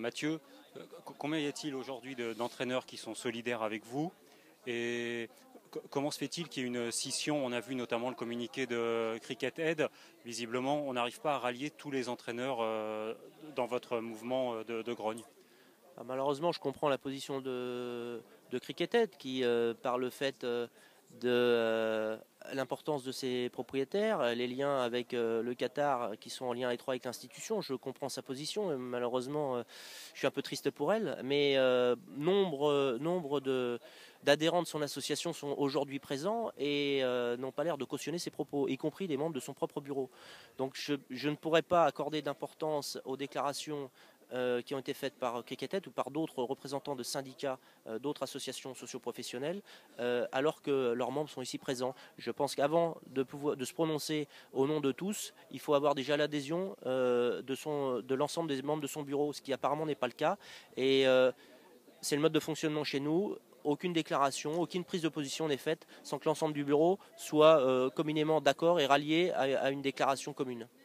Mathieu, combien y a-t-il aujourd'hui d'entraîneurs qui sont solidaires avec vous? Et comment se fait-il qu'il y ait une scission? On a vu notamment le communiqué de Cricket Aid. Visiblement, on n'arrive pas à rallier tous les entraîneurs dans votre mouvement de grogne. Malheureusement, je comprends la position de Cricket Aid qui, par le fait de l'importance de ses propriétaires, les liens avec le Qatar qui sont en lien étroit avec l'institution, je comprends sa position. Et malheureusement, je suis un peu triste pour elle, mais nombre d'adhérents de son association sont aujourd'hui présents et n'ont pas l'air de cautionner ses propos, y compris des membres de son propre bureau. Donc je ne pourrais pas accorder d'importance aux déclarations qui ont été faites par Cricket ou par d'autres représentants de syndicats, d'autres associations socioprofessionnelles, alors que leurs membres sont ici présents. Je pense qu'avant de se prononcer au nom de tous, il faut avoir déjà l'adhésion de l'ensemble des membres de son bureau, ce qui apparemment n'est pas le cas. Et c'est le mode de fonctionnement chez nous. Aucune déclaration, aucune prise de position n'est faite sans que l'ensemble du bureau soit communément d'accord et rallié à une déclaration commune.